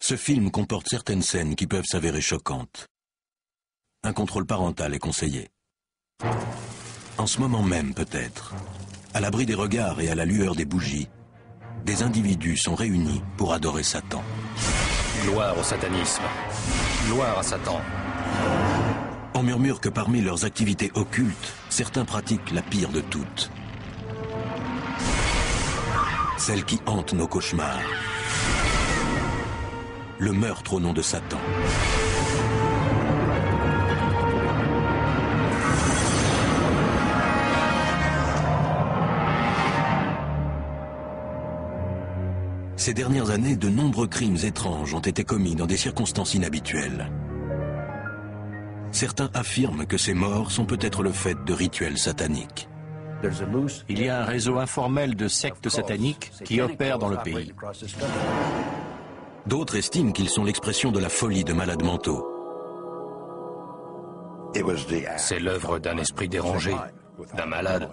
Ce film comporte certaines scènes qui peuvent s'avérer choquantes. Un contrôle parental est conseillé. En ce moment même, peut-être, à l'abri des regards et à la lueur des bougies, des individus sont réunis pour adorer Satan. Gloire au satanisme. Gloire à Satan. On murmure que parmi leurs activités occultes, certains pratiquent la pire de toutes. Celle qui hante nos cauchemars. Le meurtre au nom de Satan. Ces dernières années, de nombreux crimes étranges ont été commis dans des circonstances inhabituelles. Certains affirment que ces morts sont peut-être le fait de rituels sataniques. Il y a un réseau informel de sectes sataniques qui opèrent dans le pays. D'autres estiment qu'ils sont l'expression de la folie de malades mentaux. C'est l'œuvre d'un esprit dérangé, d'un malade.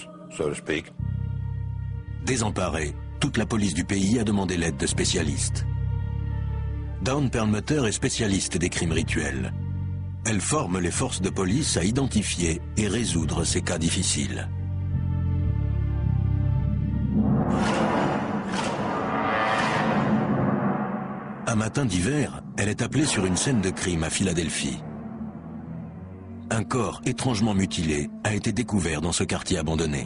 Désemparée, toute la police du pays a demandé l'aide de spécialistes. Dawn Perlmutter est spécialiste des crimes rituels. Elle forme les forces de police à identifier et résoudre ces cas difficiles. Un matin d'hiver, elle est appelée sur une scène de crime à Philadelphie. Un corps étrangement mutilé a été découvert dans ce quartier abandonné.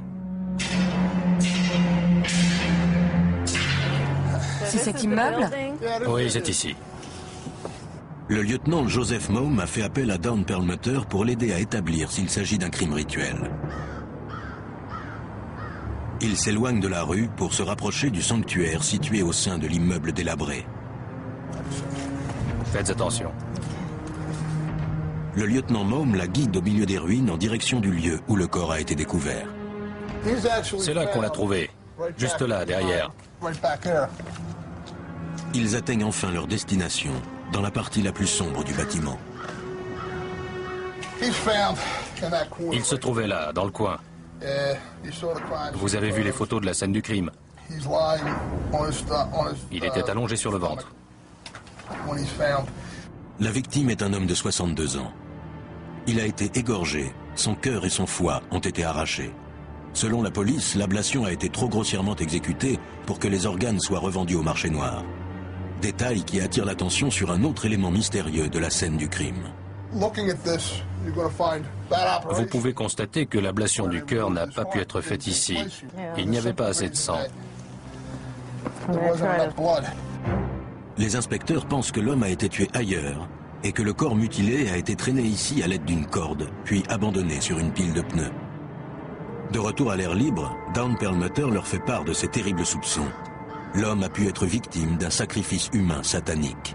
C'est cet immeuble? Oui, c'est ici. Le lieutenant Joseph Maume a fait appel à Dawn Perlmutter pour l'aider à établir s'il s'agit d'un crime rituel. Il s'éloigne de la rue pour se rapprocher du sanctuaire situé au sein de l'immeuble délabré. Faites attention. Le lieutenant Maume la guide au milieu des ruines en direction du lieu où le corps a été découvert. C'est là qu'on l'a trouvé. Juste là, derrière. Ils atteignent enfin leur destination, dans la partie la plus sombre du bâtiment. Il se trouvait là, dans le coin. Vous avez vu les photos de la scène du crime. Il était allongé sur le ventre. La victime est un homme de 62 ans. Il a été égorgé, son cœur et son foie ont été arrachés. Selon la police, l'ablation a été trop grossièrement exécutée pour que les organes soient revendus au marché noir. Détail qui attire l'attention sur un autre élément mystérieux de la scène du crime. Vous pouvez constater que l'ablation du cœur n'a pas pu être faite ici. Il n'y avait pas assez de sang. Les inspecteurs pensent que l'homme a été tué ailleurs et que le corps mutilé a été traîné ici à l'aide d'une corde, puis abandonné sur une pile de pneus. De retour à l'air libre, Dawn Perlmutter leur fait part de ses terribles soupçons. L'homme a pu être victime d'un sacrifice humain satanique.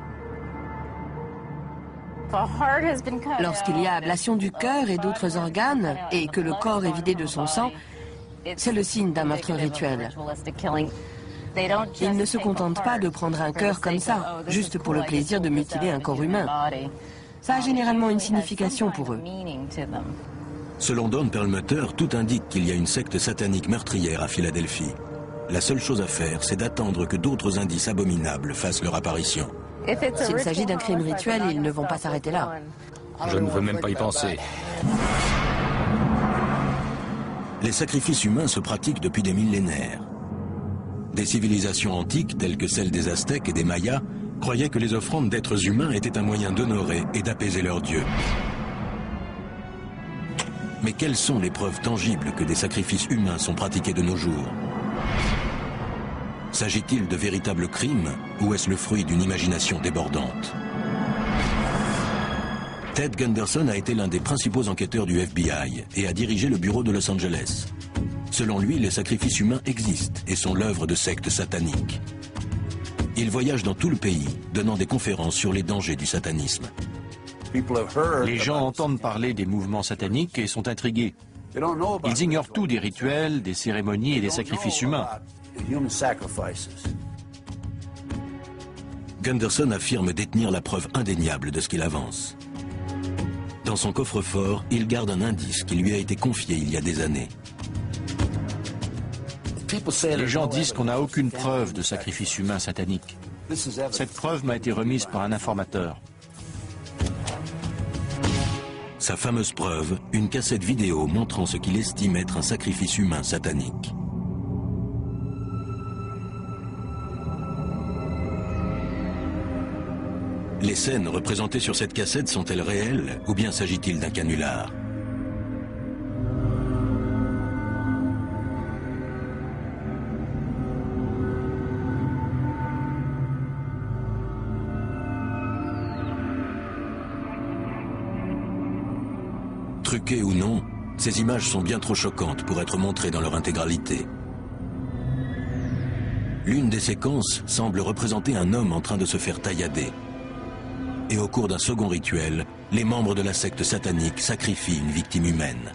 Lorsqu'il y a ablation du cœur et d'autres organes, et que le corps est vidé de son sang, c'est le signe d'un meurtre rituel. Ils ne se contentent pas de prendre un cœur comme ça, juste pour le plaisir de mutiler un corps humain. Ça a généralement une signification pour eux. Selon Dawn Perlmutter, tout indique qu'il y a une secte satanique meurtrière à Philadelphie. La seule chose à faire, c'est d'attendre que d'autres indices abominables fassent leur apparition. S'il s'agit d'un crime rituel, ils ne vont pas s'arrêter là. Je ne veux même pas y penser. Les sacrifices humains se pratiquent depuis des millénaires. Des civilisations antiques, telles que celles des Aztèques et des Mayas, croyaient que les offrandes d'êtres humains étaient un moyen d'honorer et d'apaiser leurs dieux. Mais quelles sont les preuves tangibles que des sacrifices humains sont pratiqués de nos jours? S'agit-il de véritables crimes ou est-ce le fruit d'une imagination débordante? Ted Gunderson a été l'un des principaux enquêteurs du FBI et a dirigé le bureau de Los Angeles. Selon lui, les sacrifices humains existent et sont l'œuvre de sectes sataniques. Il voyage dans tout le pays, donnant des conférences sur les dangers du satanisme. Les gens entendent parler des mouvements sataniques et sont intrigués. Ils ignorent tout des rituels, des cérémonies et des sacrifices humains. Gunderson affirme détenir la preuve indéniable de ce qu'il avance. Dans son coffre-fort, il garde un indice qui lui a été confié il y a des années. Les gens disent qu'on n'a aucune preuve de sacrifice humain satanique. Cette preuve m'a été remise par un informateur. Sa fameuse preuve, une cassette vidéo montrant ce qu'il estime être un sacrifice humain satanique. Les scènes représentées sur cette cassette sont-elles réelles ou bien s'agit-il d'un canular? Truquées ou non, ces images sont bien trop choquantes pour être montrées dans leur intégralité. L'une des séquences semble représenter un homme en train de se faire taillader. Et au cours d'un second rituel, les membres de la secte satanique sacrifient une victime humaine.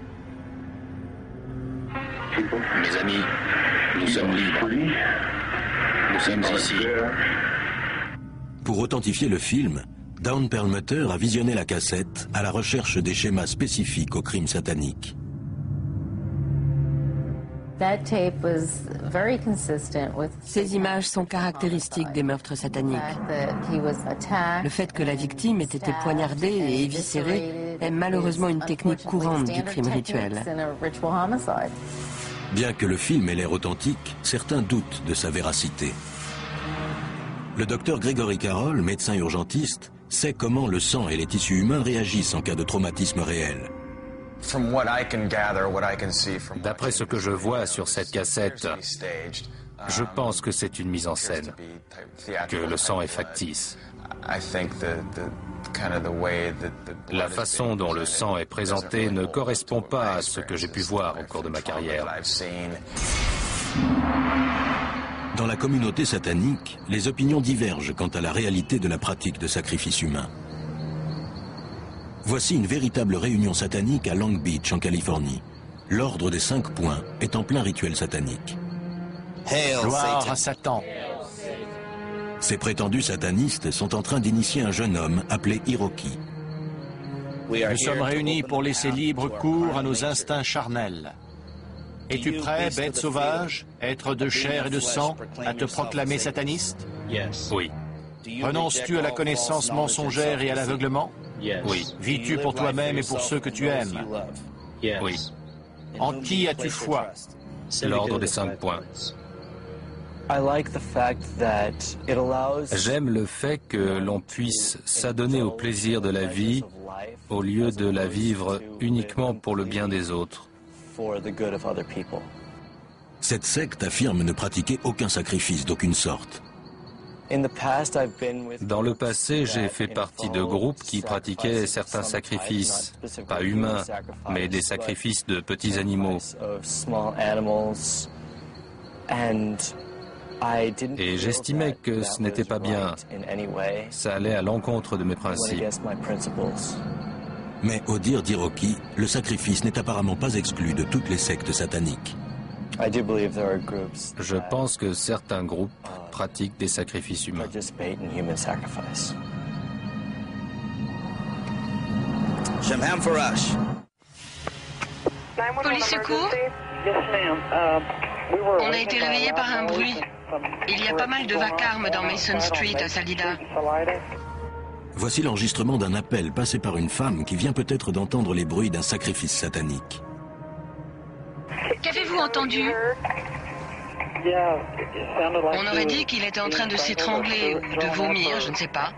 Mes amis, nous sommes libres. Nous sommes ici. Pour authentifier le film, Dawn Perlmutter a visionné la cassette à la recherche des schémas spécifiques au crime satanique. Ces images sont caractéristiques des meurtres sataniques. Le fait que la victime ait été poignardée et éviscérée est malheureusement une technique courante du crime rituel. Bien que le film ait l'air authentique, certains doutent de sa véracité. Le docteur Gregory Carroll, médecin urgentiste, sait comment le sang et les tissus humains réagissent en cas de traumatisme réel. D'après ce que je vois sur cette cassette, je pense que c'est une mise en scène, que le sang est factice. La façon dont le sang est présenté ne correspond pas à ce que j'ai pu voir au cours de ma carrière. Dans la communauté satanique, les opinions divergent quant à la réalité de la pratique de sacrifice humain. Voici une véritable réunion satanique à Long Beach, en Californie. L'ordre des 5 points est en plein rituel satanique. Gloire à Satan. Ces prétendus satanistes sont en train d'initier un jeune homme appelé Hiroki. Nous sommes réunis pour laisser libre cours à nos instincts charnels. Es-tu prêt, bête sauvage, être de chair et de sang, à te proclamer sataniste? Oui. Renonces-tu à la connaissance mensongère et à l'aveuglement? Oui. Vis-tu pour toi-même et pour ceux que tu aimes? Oui. En qui as-tu foi? L'ordre des 5 points. J'aime le fait que l'on puisse s'adonner au plaisir de la vie au lieu de la vivre uniquement pour le bien des autres. Cette secte affirme ne pratiquer aucun sacrifice d'aucune sorte. Dans le passé, j'ai fait partie de groupes qui pratiquaient certains sacrifices, pas humains, mais des sacrifices de petits animaux. Et j'estimais que ce n'était pas bien. Ça allait à l'encontre de mes principes. Mais au dire d'Hiroki, le sacrifice n'est apparemment pas exclu de toutes les sectes sataniques. Je pense que certains groupes pratiquent des sacrifices humains. Police secours? On a été réveillés par un bruit. Il y a pas mal de vacarme dans Mason Street à Salida. Voici l'enregistrement d'un appel passé par une femme qui vient peut-être d'entendre les bruits d'un sacrifice satanique. Qu'avez-vous entendu? On aurait dit qu'il était en train de s'étrangler ou de vomir, je ne sais pas.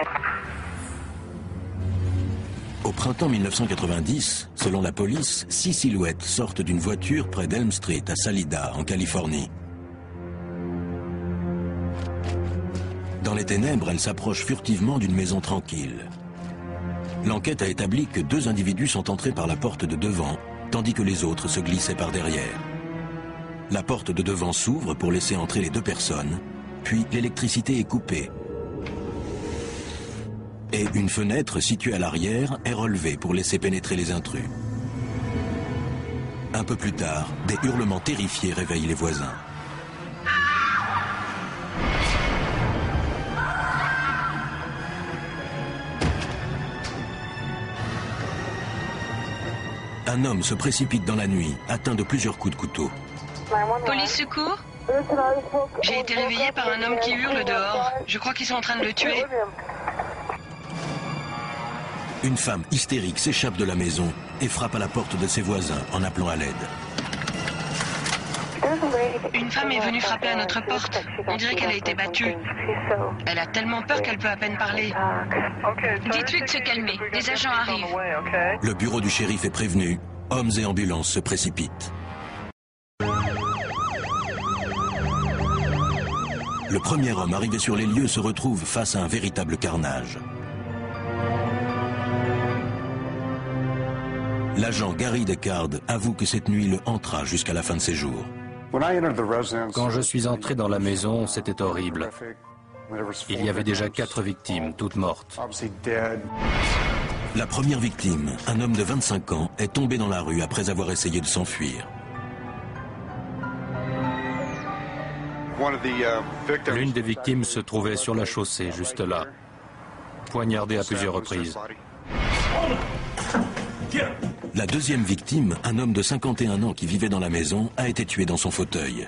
Au printemps 1990, selon la police, 6 silhouettes sortent d'une voiture près d'Elm Street à Salida, en Californie. Dans les ténèbres, elles s'approchent furtivement d'une maison tranquille. L'enquête a établi que 2 individus sont entrés par la porte de devant, tandis que les autres se glissaient par derrière. La porte de devant s'ouvre pour laisser entrer les 2 personnes, puis l'électricité est coupée. Et une fenêtre située à l'arrière est relevée pour laisser pénétrer les intrus. Un peu plus tard, des hurlements terrifiés réveillent les voisins. Un homme se précipite dans la nuit, atteint de plusieurs coups de couteau. Police secours? J'ai été réveillée par un homme qui hurle dehors. Je crois qu'ils sont en train de le tuer. Une femme hystérique s'échappe de la maison et frappe à la porte de ses voisins en appelant à l'aide. Une femme est venue frapper à notre porte. On dirait qu'elle a été battue. Elle a tellement peur qu'elle peut à peine parler. Dites-lui de se calmer. Des agents arrivent. Le bureau du shérif est prévenu. Hommes et ambulances se précipitent. Le premier homme arrivé sur les lieux se retrouve face à un véritable carnage. L'agent Gary Deckard avoue que cette nuit le hantera jusqu'à la fin de ses jours. Quand je suis entré dans la maison, c'était horrible. Il y avait déjà 4 victimes, toutes mortes. La première victime, un homme de 25 ans, est tombé dans la rue après avoir essayé de s'enfuir. L'une des victimes se trouvait sur la chaussée, juste là, poignardée à plusieurs reprises. La deuxième victime, un homme de 51 ans qui vivait dans la maison, a été tué dans son fauteuil.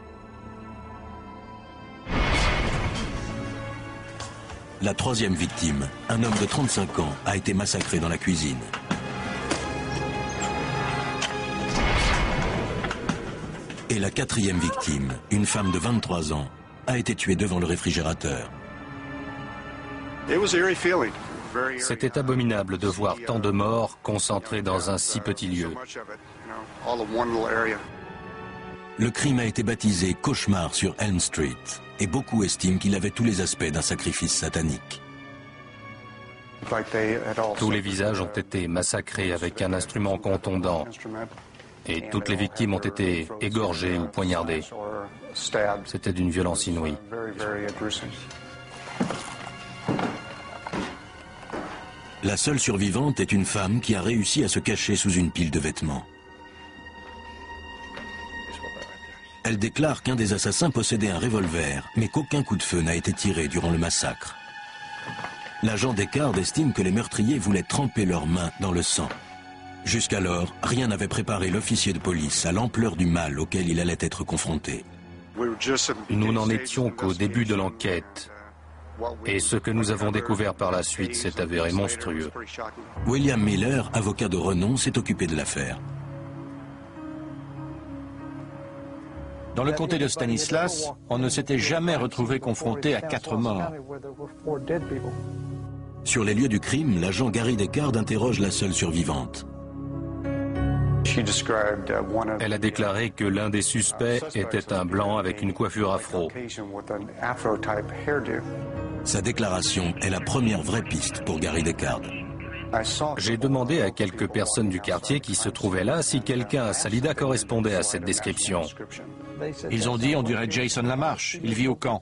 La troisième victime, un homme de 35 ans, a été massacré dans la cuisine. Et la quatrième victime, une femme de 23 ans, a été tuée devant le réfrigérateur. C'était abominable de voir tant de morts concentrés dans un si petit lieu. Le crime a été baptisé Cauchemar sur Elm Street, et beaucoup estiment qu'il avait tous les aspects d'un sacrifice satanique. Tous les visages ont été massacrés avec un instrument contondant, et toutes les victimes ont été égorgées ou poignardées. C'était d'une violence inouïe. La seule survivante est une femme qui a réussi à se cacher sous une pile de vêtements. Elle déclare qu'un des assassins possédait un revolver, mais qu'aucun coup de feu n'a été tiré durant le massacre. L'agent Deckard estime que les meurtriers voulaient tremper leurs mains dans le sang. Jusqu'alors, rien n'avait préparé l'officier de police à l'ampleur du mal auquel il allait être confronté. Nous n'en étions qu'au début de l'enquête. Et ce que nous avons découvert par la suite s'est avéré monstrueux. William Miller, avocat de renom, s'est occupé de l'affaire. Dans le comté de Stanislas, on ne s'était jamais retrouvé confronté à 4 morts. Sur les lieux du crime, l'agent Gary Deckard interroge la seule survivante. Elle a déclaré que l'un des suspects était un blanc avec une coiffure afro. Sa déclaration est la première vraie piste pour Gary Deckard. J'ai demandé à quelques personnes du quartier qui se trouvaient là si quelqu'un à Salida correspondait à cette description. Ils ont dit on dirait Jason Lamarche, il vit au camp.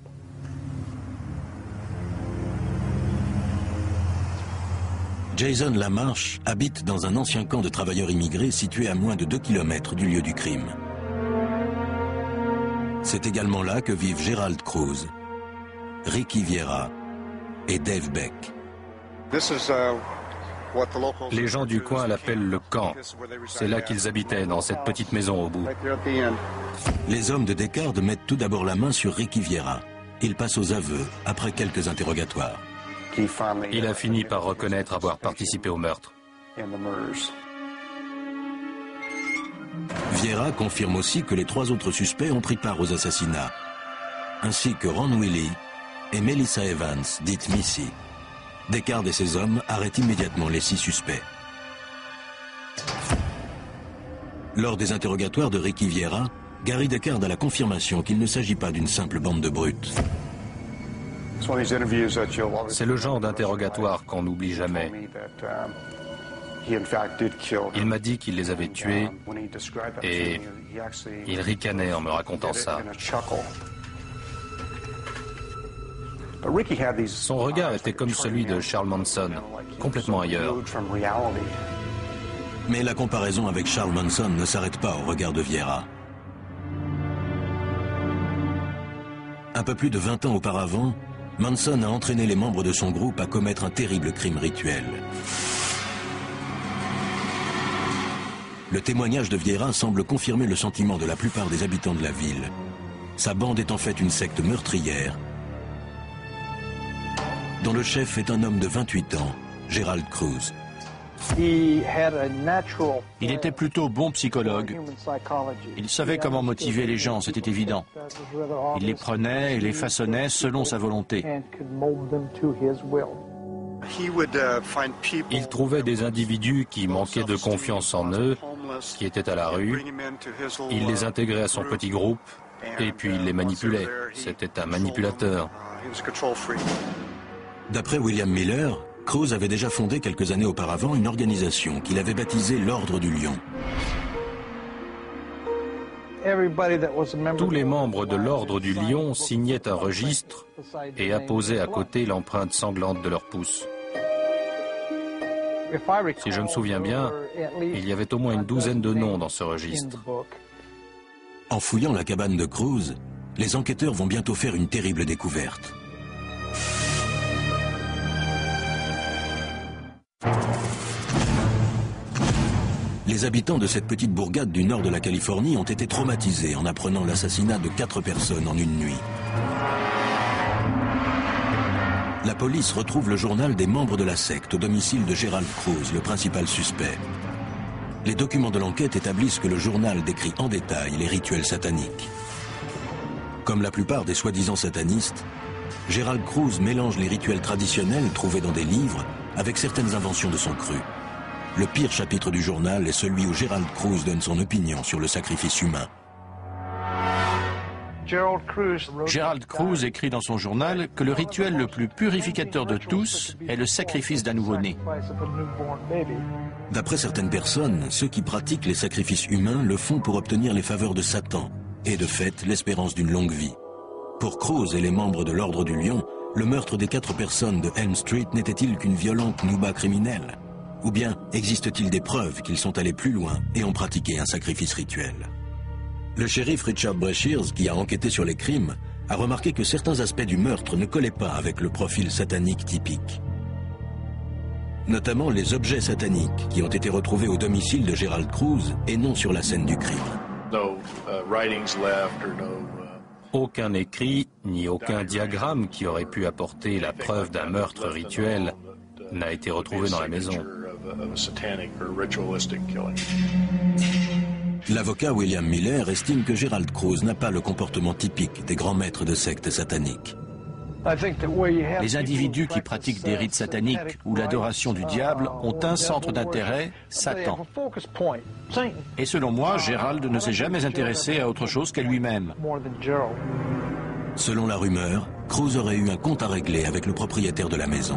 Jason Lamarche habite dans un ancien camp de travailleurs immigrés situé à moins de 2 km du lieu du crime. C'est également là que vivent Gerald Cruz, Ricky Vieira et Dave Beck. Les gens du coin l'appellent le camp. C'est là qu'ils habitaient, dans cette petite maison au bout. Les hommes de Deckard mettent tout d'abord la main sur Ricky Vieira. Il passe aux aveux après quelques interrogatoires. Il a fini par reconnaître avoir participé au meurtre. Vieira confirme aussi que les 3 autres suspects ont pris part aux assassinats, ainsi que Ron Wiley et Melissa Evans, dite Missy. Deckard et ses hommes arrêtent immédiatement les 6 suspects. Lors des interrogatoires de Ricky Vieira, Gary Deckard a la confirmation qu'il ne s'agit pas d'une simple bande de brutes. C'est le genre d'interrogatoire qu'on n'oublie jamais. Il m'a dit qu'il les avait tués et il ricanait en me racontant ça. Son regard était comme celui de Charles Manson, complètement ailleurs. Mais la comparaison avec Charles Manson ne s'arrête pas au regard de Vieira. Un peu plus de 20 ans auparavant, Manson a entraîné les membres de son groupe à commettre un terrible crime rituel. Le témoignage de Vieira semble confirmer le sentiment de la plupart des habitants de la ville. Sa bande est en fait une secte meurtrière dont le chef est un homme de 28 ans, Gerald Cruz. Il était plutôt bon psychologue. Il savait comment motiver les gens, c'était évident. Il les prenait et les façonnait selon sa volonté. Il trouvait des individus qui manquaient de confiance en eux, qui étaient à la rue. Il les intégrait à son petit groupe et puis il les manipulait. C'était un manipulateur. D'après William Miller, Cruz avait déjà fondé quelques années auparavant une organisation qu'il avait baptisée l'Ordre du Lion. Tous les membres de l'Ordre du Lion signaient un registre et apposaient à côté l'empreinte sanglante de leur pouce. Si je me souviens bien, il y avait au moins une douzaine de noms dans ce registre. En fouillant la cabane de Cruz, les enquêteurs vont bientôt faire une terrible découverte. Les habitants de cette petite bourgade du nord de la Californie ont été traumatisés en apprenant l'assassinat de 4 personnes en une nuit. La police retrouve le journal des membres de la secte au domicile de Gerald Cruz, le principal suspect. Les documents de l'enquête établissent que le journal décrit en détail les rituels sataniques. Comme la plupart des soi-disant satanistes, Gerald Cruz mélange les rituels traditionnels trouvés dans des livres avec certaines inventions de son cru. Le pire chapitre du journal est celui où Gerald Cruz donne son opinion sur le sacrifice humain. Gerald Cruz écrit dans son journal que le rituel le plus purificateur de tous est le sacrifice d'un nouveau-né. D'après certaines personnes, ceux qui pratiquent les sacrifices humains le font pour obtenir les faveurs de Satan et de fait l'espérance d'une longue vie. Pour Cruz et les membres de l'Ordre du Lion, le meurtre des 4 personnes de Elm Street n'était-il qu'une violente nouba criminelle? Ou bien existe-t-il des preuves qu'ils sont allés plus loin et ont pratiqué un sacrifice rituel? Le shérif Richard Brashears, qui a enquêté sur les crimes, a remarqué que certains aspects du meurtre ne collaient pas avec le profil satanique typique. Notamment les objets sataniques qui ont été retrouvés au domicile de Gerald Cruz et non sur la scène du crime. Aucun écrit, ni aucun diagramme qui aurait pu apporter la preuve d'un meurtre rituel n'a été retrouvé dans la maison. L'avocat William Miller estime que Gerald Cruz n'a pas le comportement typique des grands maîtres de sectes sataniques. Les individus qui pratiquent des rites sataniques ou l'adoration du diable ont un centre d'intérêt, Satan. Et selon moi, Gerald ne s'est jamais intéressé à autre chose qu'à lui-même. Selon la rumeur, Cruz aurait eu un compte à régler avec le propriétaire de la maison.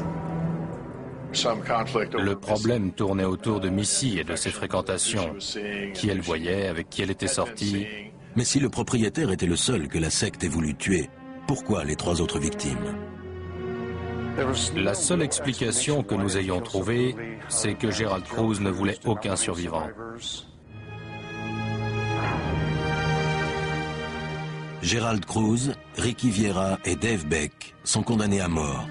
Le problème tournait autour de Missy et de ses fréquentations. Qui elle voyait, avec qui elle était sortie. Mais si le propriétaire était le seul que la secte ait voulu tuer, pourquoi les 3 autres victimes? La seule explication que nous ayons trouvée, c'est que Gerald Cruz ne voulait aucun survivant. Gerald Cruz, Ricky Vieira et Dave Beck sont condamnés à mort.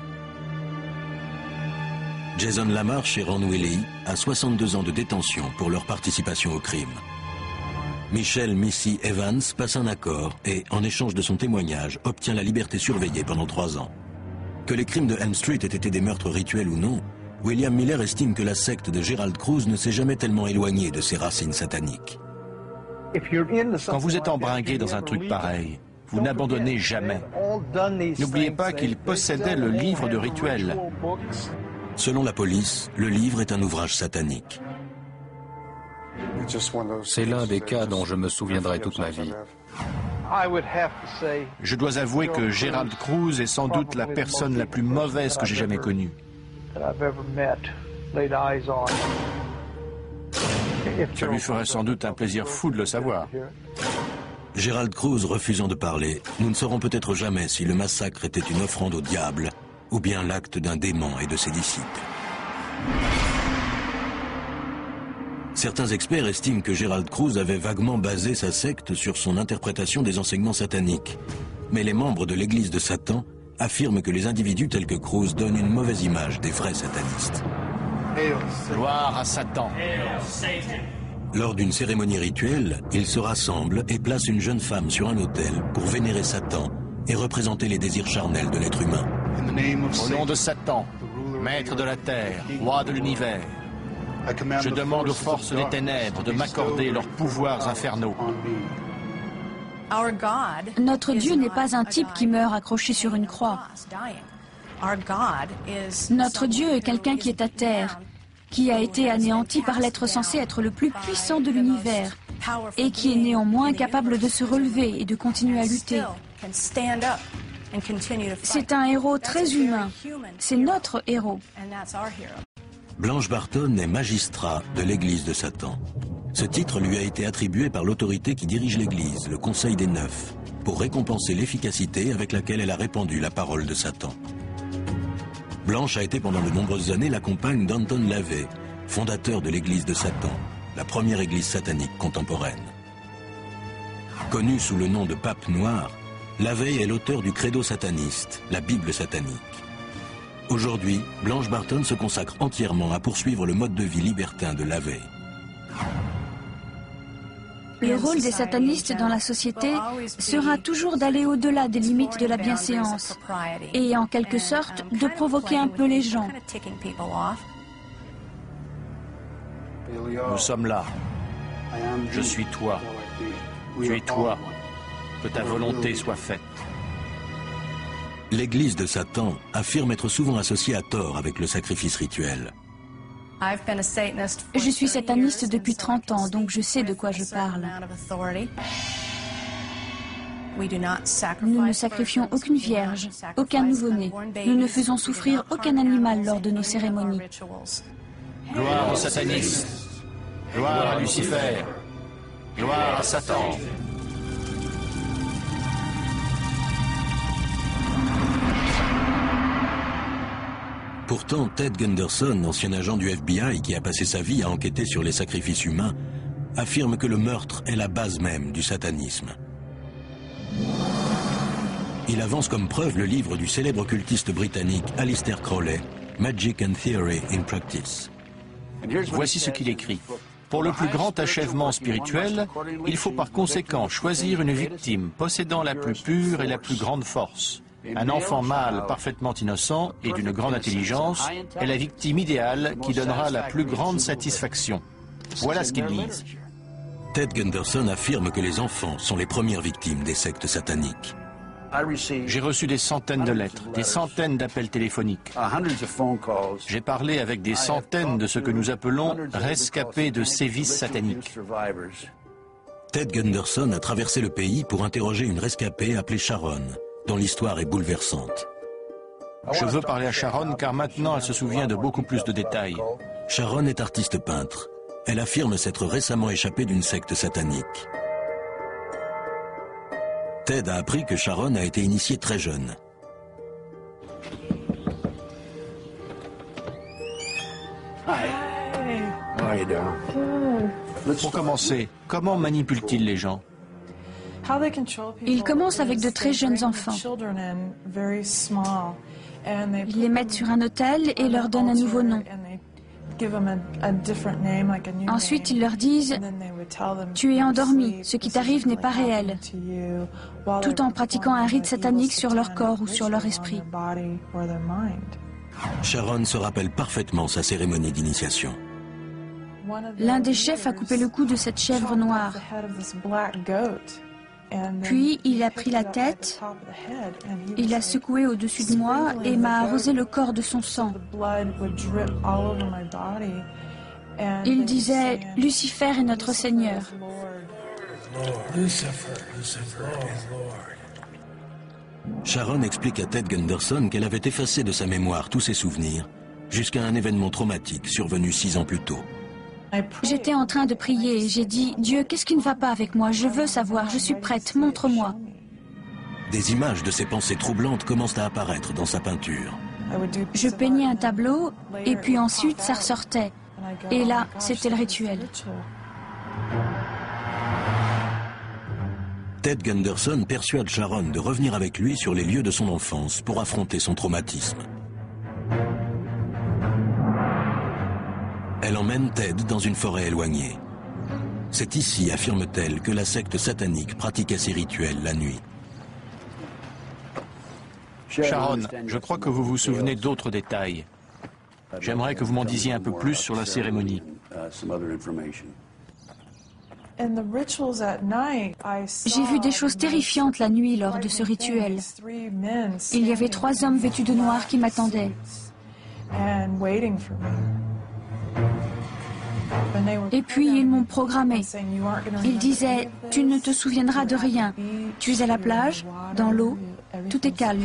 Jason Lamarche et Ron Willey à 62 ans de détention pour leur participation au crime. Michelle Missy Evans passe un accord et, en échange de son témoignage, obtient la liberté surveillée pendant 3 ans. Que les crimes de Elm Street aient été des meurtres rituels ou non, William Miller estime que la secte de Gerald Cruz ne s'est jamais tellement éloignée de ses racines sataniques. Quand vous êtes embringué dans un truc pareil, vous n'abandonnez jamais. N'oubliez pas qu'il possédait le livre de rituels. Selon la police, le livre est un ouvrage satanique. C'est l'un des cas dont je me souviendrai toute ma vie. Je dois avouer que Gerald Cruz est sans doute la personne la plus mauvaise que j'ai jamais connue. Ça lui ferait sans doute un plaisir fou de le savoir. Gerald Cruz refusant de parler, nous ne saurons peut-être jamais si le massacre était une offrande au diable ou bien l'acte d'un démon et de ses disciples. Certains experts estiment que Gerald Cruz avait vaguement basé sa secte sur son interprétation des enseignements sataniques. Mais les membres de l'église de Satan affirment que les individus tels que Cruz donnent une mauvaise image des vrais satanistes. Gloire à Satan. Lors d'une cérémonie rituelle, ils se rassemblent et placent une jeune femme sur un autel pour vénérer Satan et représenter les désirs charnels de l'être humain. Au nom de Satan, maître de la terre, roi de l'univers, je demande aux forces des ténèbres de m'accorder leurs pouvoirs infernaux. Notre Dieu n'est pas un type qui meurt accroché sur une croix. Notre Dieu est quelqu'un qui est à terre, qui a été anéanti par l'être censé être le plus puissant de l'univers et qui est néanmoins capable de se relever et de continuer à lutter. C'est un héros très humain. C'est notre héros. Blanche Barton est magistrat de l'Église de Satan. Ce titre lui a été attribué par l'autorité qui dirige l'Église, le Conseil des Neuf, pour récompenser l'efficacité avec laquelle elle a répandu la parole de Satan. Blanche a été pendant de nombreuses années la compagne d'Anton LaVey, fondateur de l'Église de Satan, la première église satanique contemporaine. Connue sous le nom de Pape Noir, LaVey est l'auteur du credo sataniste, la Bible satanique. Aujourd'hui, Blanche Barton se consacre entièrement à poursuivre le mode de vie libertin de LaVey. Le rôle des satanistes dans la société sera toujours d'aller au-delà des limites de la bienséance et, en quelque sorte, de provoquer un peu les gens. Nous sommes là. Je suis toi. Tu es toi. Que ta volonté soit faite. L'Église de Satan affirme être souvent associée à tort avec le sacrifice rituel. Je suis sataniste depuis 30 ans, donc je sais de quoi je parle. Nous ne sacrifions aucune vierge, aucun nouveau-né. Nous ne faisons souffrir aucun animal lors de nos cérémonies. Gloire aux satanistes. Gloire à Lucifer. Gloire à Satan. Pourtant, Ted Gunderson, ancien agent du FBI qui a passé sa vie à enquêter sur les sacrifices humains, affirme que le meurtre est la base même du satanisme. Il avance comme preuve le livre du célèbre occultiste britannique Aleister Crowley, Magic and Theory in Practice. Voici ce qu'il écrit. Pour le plus grand achèvement spirituel, il faut par conséquent choisir une victime possédant la plus pure et la plus grande force. Un enfant mâle parfaitement innocent et d'une grande intelligence est la victime idéale qui donnera la plus grande satisfaction. Voilà ce qu'ils disent. Ted Gunderson affirme que les enfants sont les premières victimes des sectes sataniques. J'ai reçu des centaines de lettres, des centaines d'appels téléphoniques. J'ai parlé avec des centaines de ce que nous appelons rescapés de sévices sataniques. Ted Gunderson a traversé le pays pour interroger une rescapée appelée Sharon, dont l'histoire est bouleversante. Je veux parler à Sharon car maintenant elle se souvient de beaucoup plus de détails. Sharon est artiste peintre. Elle affirme s'être récemment échappée d'une secte satanique. Ted a appris que Sharon a été initiée très jeune. Pour commencer, comment manipule-t-il les gens ? Ils commencent avec de très jeunes enfants. Ils les mettent sur un autel et leur donnent un nouveau nom. Ensuite, ils leur disent « Tu es endormi, ce qui t'arrive n'est pas réel », tout en pratiquant un rite satanique sur leur corps ou sur leur esprit. Sharon se rappelle parfaitement sa cérémonie d'initiation. L'un des chefs a coupé le cou de cette chèvre noire. Puis il a pris la tête, il l'a secouée au-dessus de moi et m'a arrosé le corps de son sang. Il disait « Lucifer est notre Seigneur ». Sharon explique à Ted Gunderson qu'elle avait effacé de sa mémoire tous ses souvenirs jusqu'à un événement traumatique survenu 6 ans plus tôt. J'étais en train de prier et j'ai dit « Dieu, qu'est-ce qui ne va pas avec moi? Je veux savoir, je suis prête, montre-moi ». Des images de ses pensées troublantes commencent à apparaître dans sa peinture. Je peignais un tableau et puis ensuite ça ressortait. Et là, c'était le rituel. Ted Gunderson persuade Sharon de revenir avec lui sur les lieux de son enfance pour affronter son traumatisme. Elle emmène Ted dans une forêt éloignée. C'est ici, affirme-t-elle, que la secte satanique pratiquait ses rituels la nuit. Sharon, je crois que vous vous souvenez d'autres détails. J'aimerais que vous m'en disiez un peu plus sur la cérémonie. J'ai vu des choses terrifiantes la nuit lors de ce rituel. Il y avait 3 hommes vêtus de noir qui m'attendaient. Et puis ils m'ont programmé. Ils disaient, tu ne te souviendras de rien. Tu es à la plage, dans l'eau, tout est calme.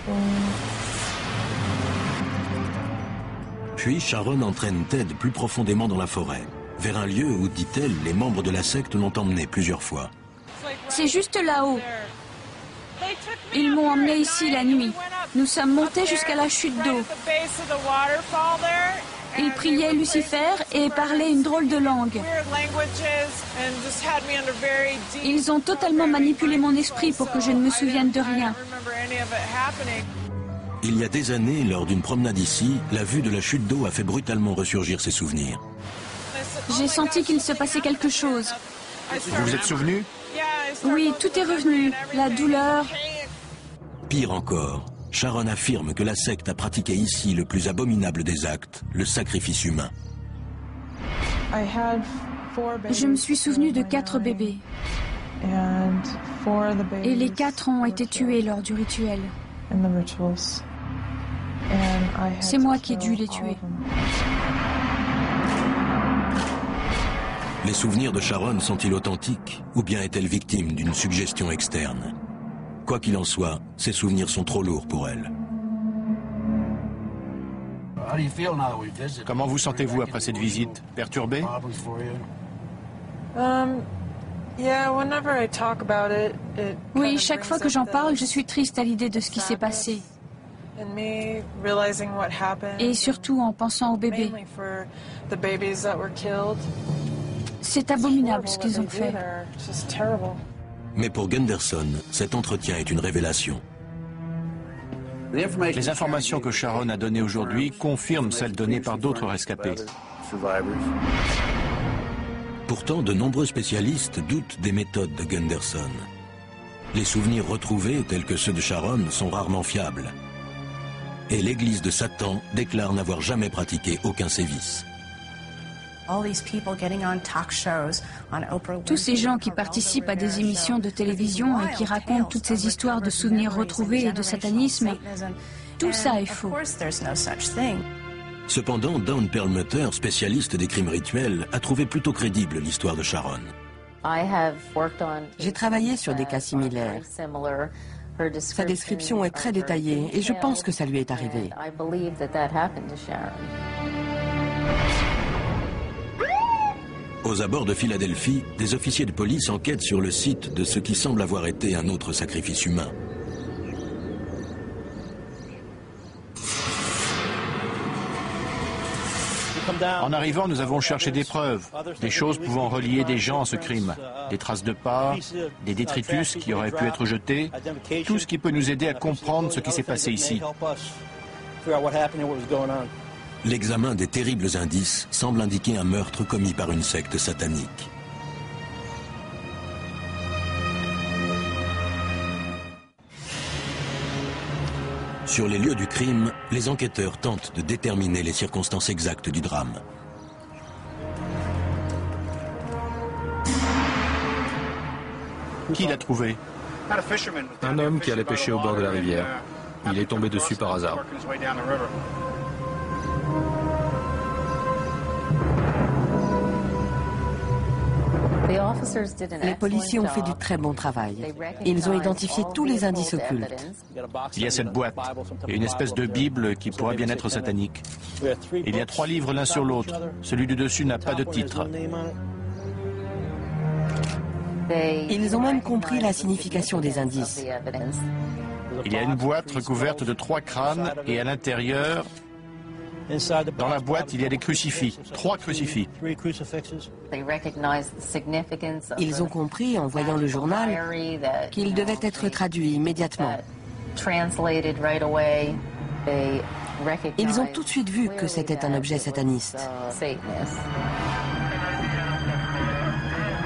Puis Sharon entraîne Ted plus profondément dans la forêt, vers un lieu où, dit-elle, les membres de la secte l'ont emmené plusieurs fois. C'est juste là-haut. Ils m'ont emmené ici la nuit. Nous sommes montés jusqu'à la chute d'eau. Ils priaient Lucifer et parlaient une drôle de langue. Ils ont totalement manipulé mon esprit pour que je ne me souvienne de rien. Il y a des années, lors d'une promenade ici, la vue de la chute d'eau a fait brutalement ressurgir ses souvenirs. J'ai senti qu'il se passait quelque chose. Vous vous êtes souvenu? Oui, tout est revenu. La douleur. Pire encore, Sharon affirme que la secte a pratiqué ici le plus abominable des actes, le sacrifice humain. Je me suis souvenu de 4 bébés. Et les 4 ont été tués lors du rituel. C'est moi qui ai dû les tuer. Les souvenirs de Sharon sont-ils authentiques ou bien est-elle victime d'une suggestion externe? Quoi qu'il en soit, ces souvenirs sont trop lourds pour elle. Comment vous sentez-vous après cette visite? Perturbé? Oui, chaque fois que j'en parle, je suis triste à l'idée de ce qui s'est passé. Et surtout en pensant aux bébés. C'est abominable ce qu'ils ont fait. Mais pour Gunderson, cet entretien est une révélation. Les informations que Sharon a données aujourd'hui confirment celles données par d'autres rescapés. Pourtant, de nombreux spécialistes doutent des méthodes de Gunderson. Les souvenirs retrouvés, tels que ceux de Sharon, sont rarement fiables. Et l'Église de Satan déclare n'avoir jamais pratiqué aucun sévice. Tous ces gens qui participent à des émissions de télévision et qui racontent toutes ces histoires de souvenirs retrouvés et de satanisme, tout ça est faux. Cependant, Dawn Perlmutter, spécialiste des crimes rituels, a trouvé plutôt crédible l'histoire de Sharon. J'ai travaillé sur des cas similaires. Sa description est très détaillée et je pense que ça lui est arrivé. Aux abords de Philadelphie, des officiers de police enquêtent sur le site de ce qui semble avoir été un autre sacrifice humain. En arrivant, nous avons cherché des preuves, des choses pouvant relier des gens à ce crime, des traces de pas, des détritus qui auraient pu être jetés, tout ce qui peut nous aider à comprendre ce qui s'est passé ici. L'examen des terribles indices semble indiquer un meurtre commis par une secte satanique. Sur les lieux du crime, les enquêteurs tentent de déterminer les circonstances exactes du drame. Qui l'a trouvé? Un homme qui allait pêcher au bord de la rivière. Il est tombé dessus par hasard. Les policiers ont fait du très bon travail. Ils ont identifié tous les indices occultes. Il y a cette boîte et une espèce de Bible qui pourrait bien être satanique. Il y a 3 livres l'un sur l'autre. Celui du dessus n'a pas de titre. Ils ont même compris la signification des indices. Il y a une boîte recouverte de 3 crânes et à l'intérieur, dans la boîte, il y a des crucifix, 3 crucifix. Ils ont compris, en voyant le journal, qu'il devait être traduit immédiatement. Ils ont tout de suite vu que c'était un objet sataniste.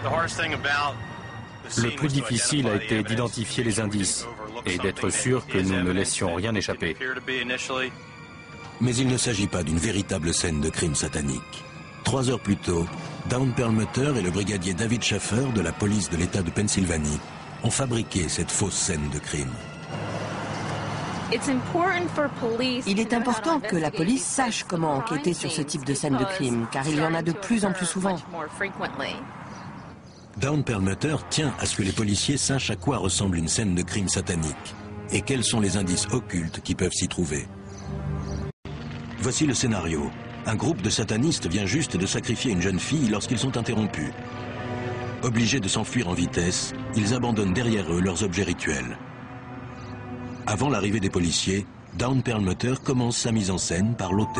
Le plus difficile a été d'identifier les indices et d'être sûr que nous ne laissions rien échapper. Mais il ne s'agit pas d'une véritable scène de crime satanique. 3 heures plus tôt, Dawn Perlmutter et le brigadier David Schaffer de la police de l'État de Pennsylvanie ont fabriqué cette fausse scène de crime. Il est important que la police sache comment enquêter sur ce type de scène de crime, car il y en a de plus en plus souvent. Dawn Perlmutter tient à ce que les policiers sachent à quoi ressemble une scène de crime satanique et quels sont les indices occultes qui peuvent s'y trouver. Voici le scénario. Un groupe de satanistes vient juste de sacrifier une jeune fille lorsqu'ils sont interrompus. Obligés de s'enfuir en vitesse, ils abandonnent derrière eux leurs objets rituels. Avant l'arrivée des policiers, Dawn Perlmutter commence sa mise en scène par l'autel.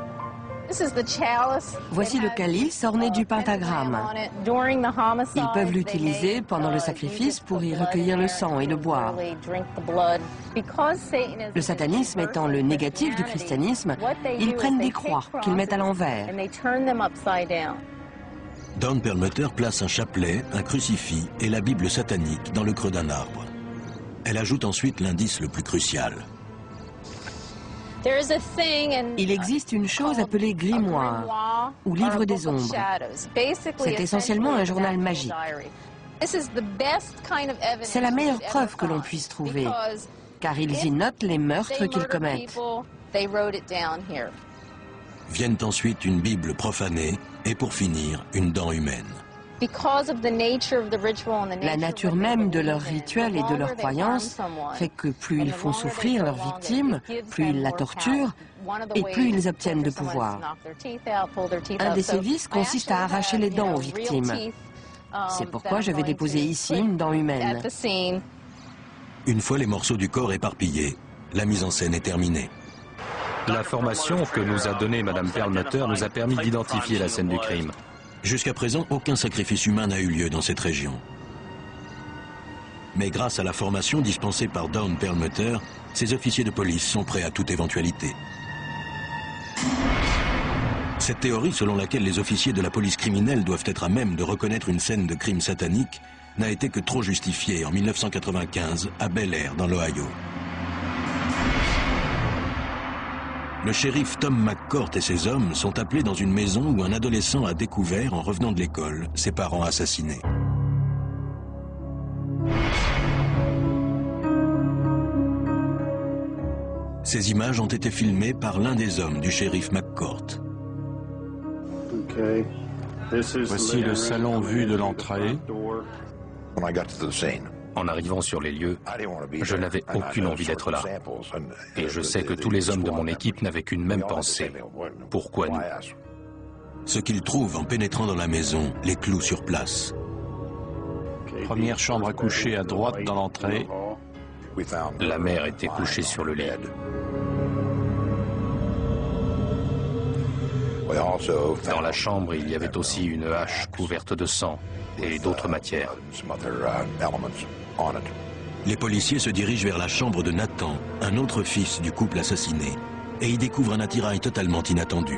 Voici le calice orné du pentagramme. Ils peuvent l'utiliser pendant le sacrifice pour y recueillir le sang et le boire. Le satanisme étant le négatif du christianisme, ils prennent des croix qu'ils mettent à l'envers. Dawn Perlmutter place un chapelet, un crucifix et la Bible satanique dans le creux d'un arbre. Elle ajoute ensuite l'indice le plus crucial. Il existe une chose appelée grimoire, ou livre des ombres. C'est essentiellement un journal magique. C'est la meilleure preuve que l'on puisse trouver, car ils y notent les meurtres qu'ils commettent. Viennent ensuite une Bible profanée et pour finir, une dent humaine. La nature même de leurs rituels et de leurs croyances fait que plus ils font souffrir leurs victimes, plus ils la torturent et plus ils obtiennent de pouvoir. Un des sévices consiste à arracher les dents aux victimes. C'est pourquoi je vais déposer ici une dent humaine. Une fois les morceaux du corps éparpillés, la mise en scène est terminée. L'information que nous a donnée Mme Perlmutter nous a permis d'identifier la scène du crime. Jusqu'à présent, aucun sacrifice humain n'a eu lieu dans cette région. Mais grâce à la formation dispensée par Dawn Perlmutter, ces officiers de police sont prêts à toute éventualité. Cette théorie selon laquelle les officiers de la police criminelle doivent être à même de reconnaître une scène de crime satanique n'a été que trop justifiée en 1995 à Bel Air dans l'Ohio. Le shérif Tom McCourt et ses hommes sont appelés dans une maison où un adolescent a découvert, en revenant de l'école, ses parents assassinés. Ces images ont été filmées par l'un des hommes du shérif McCourt. Voici le salon vu de l'entrée. En arrivant sur les lieux, je n'avais aucune envie d'être là. Et je sais que tous les hommes de mon équipe n'avaient qu'une même pensée. Pourquoi nous? Ce qu'ils trouvent en pénétrant dans la maison les cloue sur place. Première chambre à coucher à droite dans l'entrée. La mère était couchée sur le lit. Dans la chambre, il y avait aussi une hache couverte de sang et d'autres matières. Les policiers se dirigent vers la chambre de Nathan, un autre fils du couple assassiné, et y découvrent un attirail totalement inattendu.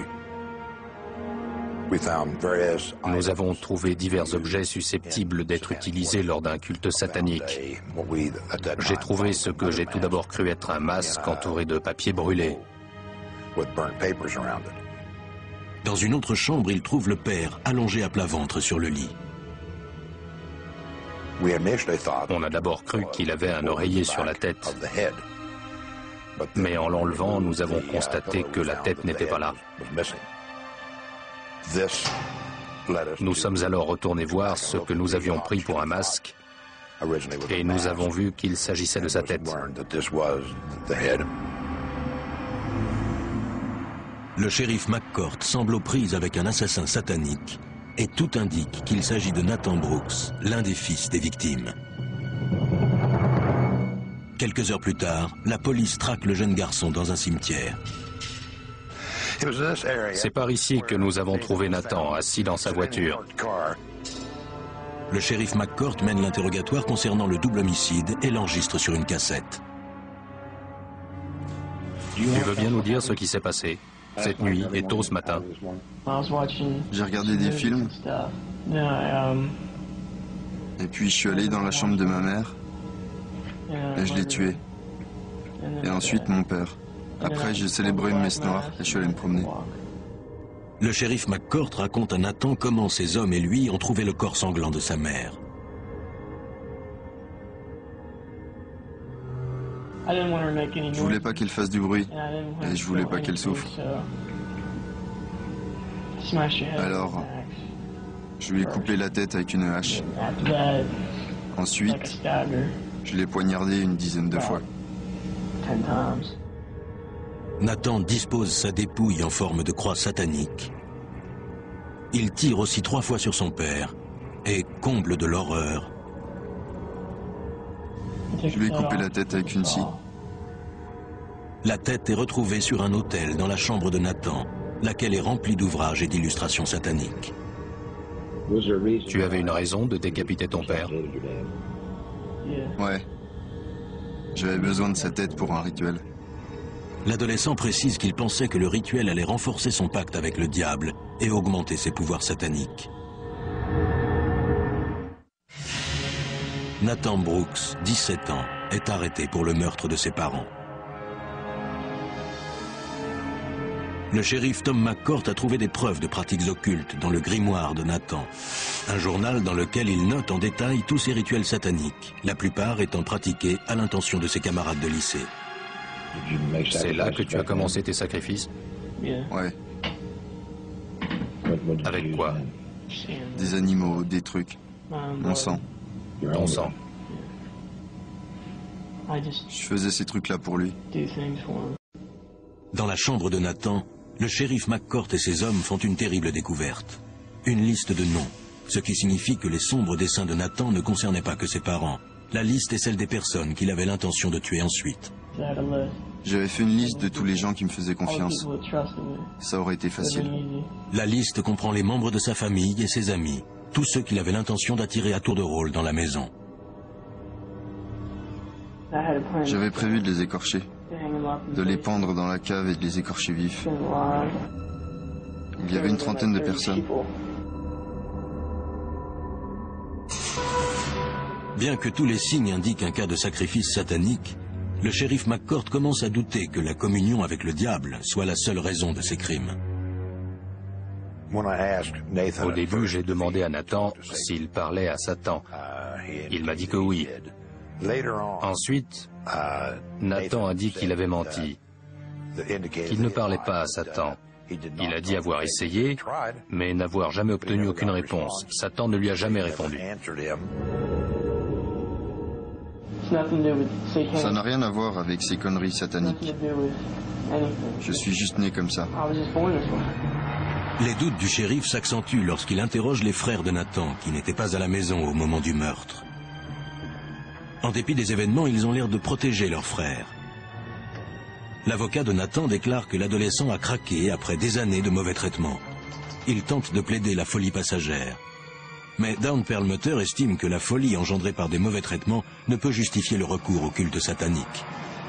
Nous avons trouvé divers objets susceptibles d'être utilisés lors d'un culte satanique. J'ai trouvé ce que j'ai tout d'abord cru être un masque entouré de papier brûlé. Dans une autre chambre, ils trouvent le père allongé à plat ventre sur le lit. On a d'abord cru qu'il avait un oreiller sur la tête. Mais en l'enlevant, nous avons constaté que la tête n'était pas là. Nous sommes alors retournés voir ce que nous avions pris pour un masque et nous avons vu qu'il s'agissait de sa tête. Le shérif McCourt semble aux prises avec un assassin satanique et tout indique qu'il s'agit de Nathan Brooks, l'un des fils des victimes. Quelques heures plus tard, la police traque le jeune garçon dans un cimetière. C'est par ici que nous avons trouvé Nathan assis dans sa voiture. Le shérif McCourt mène l'interrogatoire concernant le double homicide et l'enregistre sur une cassette. Tu veux bien nous dire ce qui s'est passé cette nuit et tôt ce matin? J'ai regardé des films Et puis je suis allé dans la chambre de ma mère et je l'ai tué. Et ensuite mon père. Après j'ai célébré une messe noire et je suis allé me promener. Le shérif McCourt raconte à Nathan comment ces hommes et lui ont trouvé le corps sanglant de sa mère. Je voulais pas qu'elle fasse du bruit et je voulais pas qu'elle souffre. Alors, je lui ai coupé la tête avec une hache. Ensuite, je l'ai poignardé une dizaine de fois. Nathan dispose sa dépouille en forme de croix satanique. Il tire aussi 3 fois sur son père et, comble de l'horreur, je lui ai coupé la tête avec une scie. La tête est retrouvée sur un autel dans la chambre de Nathan, laquelle est remplie d'ouvrages et d'illustrations sataniques. Tu avais une raison de décapiter ton père? Ouais. J'avais besoin de sa tête pour un rituel. L'adolescent précise qu'il pensait que le rituel allait renforcer son pacte avec le diable et augmenter ses pouvoirs sataniques. Nathan Brooks, 17 ans, est arrêté pour le meurtre de ses parents. Le shérif Tom McCourt a trouvé des preuves de pratiques occultes dans le grimoire de Nathan, un journal dans lequel il note en détail tous ses rituels sataniques, la plupart étant pratiqués à l'intention de ses camarades de lycée. C'est là que tu as commencé tes sacrifices? Ouais. Avec quoi? Des animaux, des trucs. Mon sang. Ton sang. Je faisais ces trucs-là pour lui. Dans la chambre de Nathan, le shérif McCourt et ses hommes font une terrible découverte. Une liste de noms, ce qui signifie que les sombres desseins de Nathan ne concernaient pas que ses parents. La liste est celle des personnes qu'il avait l'intention de tuer ensuite. J'avais fait une liste de tous les gens qui me faisaient confiance. Ça aurait été facile. La liste comprend les membres de sa famille et ses amis, tous ceux qu'il avait l'intention d'attirer à tour de rôle dans la maison. J'avais prévu de les écorcher, de les pendre dans la cave et de les écorcher vifs. Il y avait une trentaine de personnes. Bien que tous les signes indiquent un cas de sacrifice satanique, le shérif McCourt commence à douter que la communion avec le diable soit la seule raison de ces crimes. Au début, j'ai demandé à Nathan s'il parlait à Satan. Il m'a dit que oui. Ensuite, Nathan a dit qu'il avait menti, qu'il ne parlait pas à Satan. Il a dit avoir essayé, mais n'avoir jamais obtenu aucune réponse. Satan ne lui a jamais répondu. Ça n'a rien à voir avec ces conneries sataniques. Je suis juste né comme ça. Les doutes du shérif s'accentuent lorsqu'il interroge les frères de Nathan, qui n'étaient pas à la maison au moment du meurtre. En dépit des événements, ils ont l'air de protéger leur frère. L'avocat de Nathan déclare que l'adolescent a craqué après des années de mauvais traitements. Il tente de plaider la folie passagère. Mais Dawn Perlmutter estime que la folie engendrée par des mauvais traitements ne peut justifier le recours au culte satanique.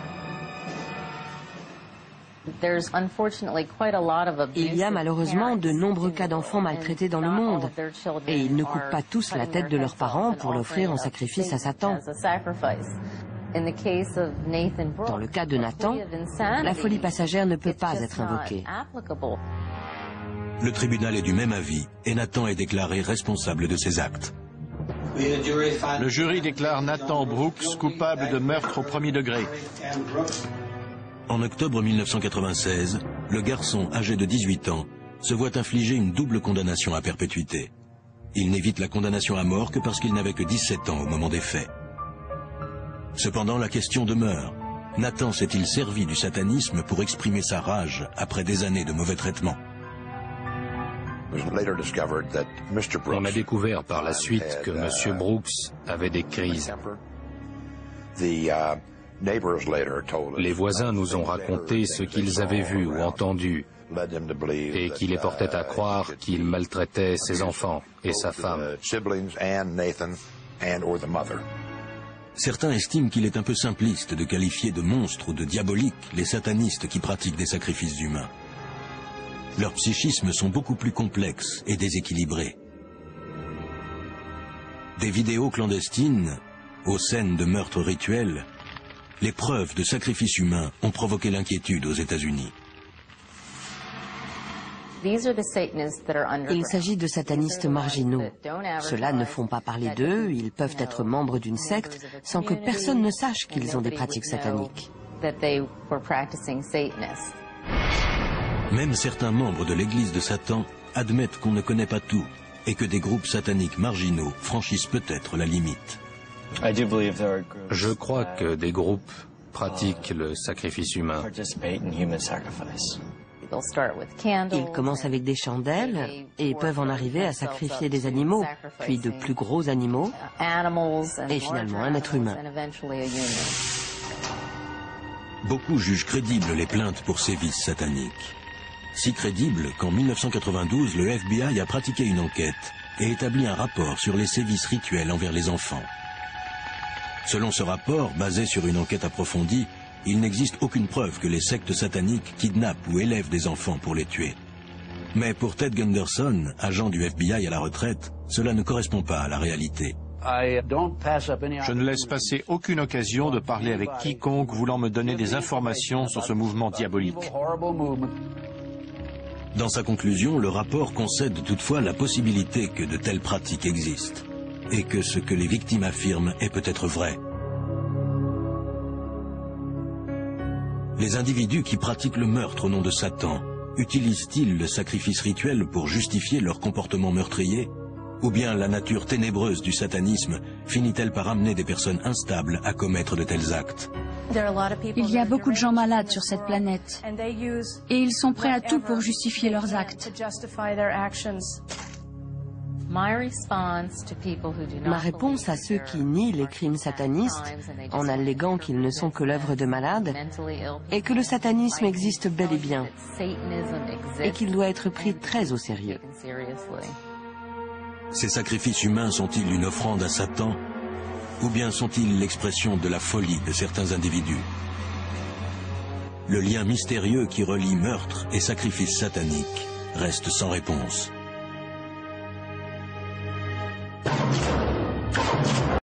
Il y a malheureusement de nombreux cas d'enfants maltraités dans le monde, et ils ne coupent pas tous la tête de leurs parents pour l'offrir en sacrifice à Satan. Dans le cas de Nathan, la folie passagère ne peut pas être invoquée. Le tribunal est du même avis et Nathan est déclaré responsable de ses actes. Le jury déclare Nathan Brooks coupable de meurtre au premier degré. En octobre 1996, le garçon, âgé de 18 ans, se voit infliger une double condamnation à perpétuité. Il n'évite la condamnation à mort que parce qu'il n'avait que 17 ans au moment des faits. Cependant, la question demeure. Nathan s'est-il servi du satanisme pour exprimer sa rage après des années de mauvais traitements? On a découvert par la suite que M. Brooks avait des crises. Les voisins nous ont raconté ce qu'ils avaient vu ou entendu et qui les portait à croire qu'il maltraitait ses enfants et sa femme. Certains estiment qu'il est un peu simpliste de qualifier de monstres ou de diaboliques les satanistes qui pratiquent des sacrifices humains. Leurs psychismes sont beaucoup plus complexes et déséquilibrés. Des vidéos clandestines, aux scènes de meurtres rituels, les preuves de sacrifices humains ont provoqué l'inquiétude aux États-Unis. Il s'agit de satanistes marginaux. Ceux-là ne font pas parler d'eux, ils peuvent être membres d'une secte sans que personne ne sache qu'ils ont des pratiques sataniques. Même certains membres de l'Église de Satan admettent qu'on ne connaît pas tout et que des groupes sataniques marginaux franchissent peut-être la limite. Je crois que des groupes pratiquent le sacrifice humain. Ils commencent avec des chandelles et peuvent en arriver à sacrifier des animaux, puis de plus gros animaux, et finalement un être humain. Beaucoup jugent crédibles les plaintes pour sévices sataniques. Si crédibles qu'en 1992, le FBI a pratiqué une enquête et établi un rapport sur les sévices rituels envers les enfants. Selon ce rapport, basé sur une enquête approfondie, il n'existe aucune preuve que les sectes sataniques kidnappent ou élèvent des enfants pour les tuer. Mais pour Ted Gunderson, agent du FBI à la retraite, cela ne correspond pas à la réalité. Je ne laisse passer aucune occasion de parler avec quiconque voulant me donner des informations sur ce mouvement diabolique. Dans sa conclusion, le rapport concède toutefois la possibilité que de telles pratiques existent, et que ce que les victimes affirment est peut-être vrai. Les individus qui pratiquent le meurtre au nom de Satan utilisent-ils le sacrifice rituel pour justifier leur comportement meurtrier? Ou bien la nature ténébreuse du satanisme finit-elle par amener des personnes instables à commettre de tels actes? Il y a beaucoup de gens malades sur cette planète et ils sont prêts à tout pour justifier leurs actes. Ma réponse à ceux qui nient les crimes satanistes en alléguant qu'ils ne sont que l'œuvre de malades est que le satanisme existe bel et bien et qu'il doit être pris très au sérieux. Ces sacrifices humains sont-ils une offrande à Satan ou bien sont-ils l'expression de la folie de certains individus? Le lien mystérieux qui relie meurtre et sacrifice satanique reste sans réponse.